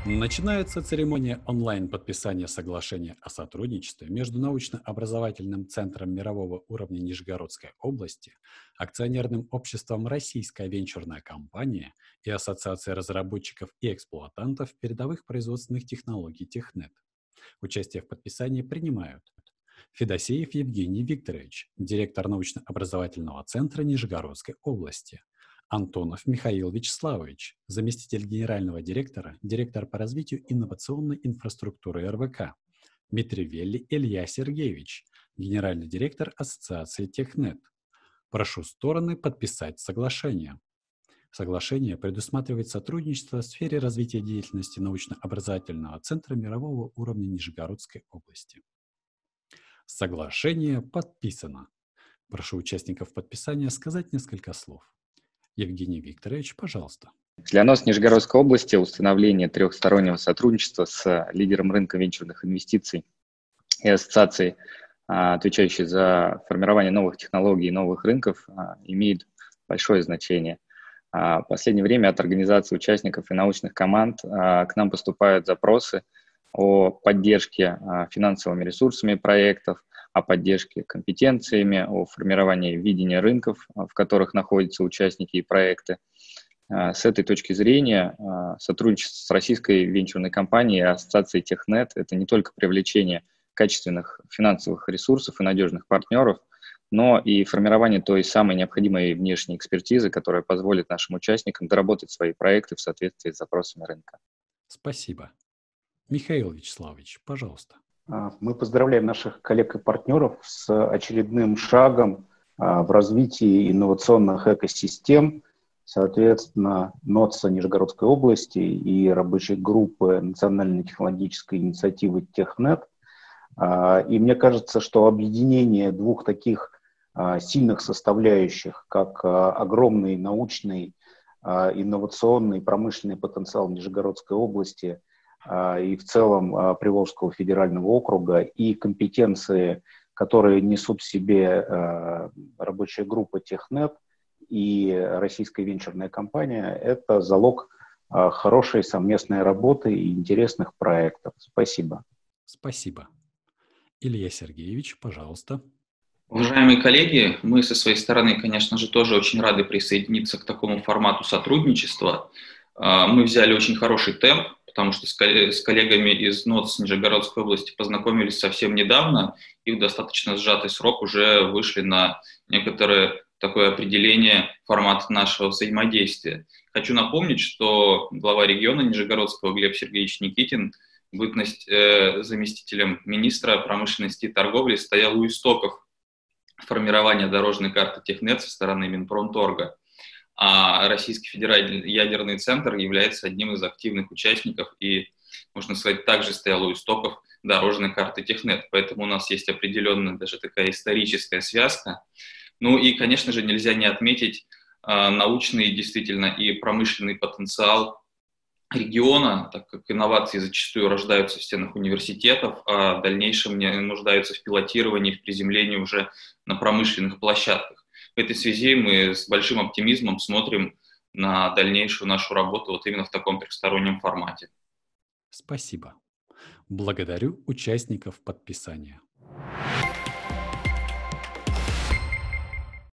Начинается церемония онлайн-подписания соглашения о сотрудничестве между научно-образовательным центром мирового уровня Нижегородской области, акционерным обществом «Российская венчурная компания» и Ассоциацией разработчиков и эксплуатантов передовых производственных технологий «Технет». Участие в подписании принимают Федосеев Евгений Викторович, директор научно-образовательного центра Нижегородской области; Антонов Михаил Вячеславович, заместитель генерального директора, директор по развитию инновационной инфраструктуры РВК; Митревелли Илья Сергеевич, генеральный директор Ассоциации Технет. Прошу стороны подписать соглашение. Соглашение предусматривает сотрудничество в сфере развития деятельности научно-образовательного центра мирового уровня Нижегородской области. Соглашение подписано. Прошу участников подписания сказать несколько слов. Евгений Викторович, пожалуйста. Для нас, Нижегородской области, установление трехстороннего сотрудничества с лидером рынка венчурных инвестиций и ассоциацией, отвечающей за формирование новых технологий и новых рынков, имеет большое значение. В последнее время от организаций участников и научных команд к нам поступают запросы о поддержке финансовыми ресурсами проектов, о поддержке компетенциями, о формировании видения рынков, в которых находятся участники и проекты. С этой точки зрения сотрудничество с российской венчурной компанией и ассоциацией Технет – это не только привлечение качественных финансовых ресурсов и надежных партнеров, но и формирование той самой необходимой внешней экспертизы, которая позволит нашим участникам доработать свои проекты в соответствии с запросами рынка. Спасибо. Михаил Вячеславович, пожалуйста. Мы поздравляем наших коллег и партнеров с очередным шагом в развитии инновационных экосистем. Соответственно, НОЦа Нижегородской области и рабочей группы Национальной технологической инициативы Технет. И мне кажется, что объединение двух таких сильных составляющих, как огромный научный, инновационный, промышленный потенциал Нижегородской области и в целом Приволжского федерального округа, и компетенции, которые несут в себе рабочая группа Технет и российская венчурная компания, это залог хорошей совместной работы и интересных проектов. Спасибо. Спасибо. Илья Сергеевич, пожалуйста. Уважаемые коллеги, мы со своей стороны, конечно же, тоже очень рады присоединиться к такому формату сотрудничества. Мы взяли очень хороший темп, потому что с коллегами из НОЦ Нижегородской области познакомились совсем недавно и в достаточно сжатый срок уже вышли на некоторое такое определение формата нашего взаимодействия. Хочу напомнить, что глава региона Нижегородского Глеб Сергеевич Никитин, бытность заместителем министра промышленности и торговли, стоял у истоков формирования дорожной карты Технет со стороны Минпромторга. А Российский федеральный ядерный центр является одним из активных участников и, можно сказать, также стоял у истоков дорожной карты Технет. Поэтому у нас есть определенная даже такая историческая связка. Ну и, конечно же, нельзя не отметить научный действительно и промышленный потенциал региона, так как инновации зачастую рождаются в стенах университетов, а в дальнейшем не нуждаются в пилотировании, в приземлении уже на промышленных площадках. В этой связи мы с большим оптимизмом смотрим на дальнейшую нашу работу вот именно в таком трехстороннем формате. Спасибо. Благодарю участников подписания.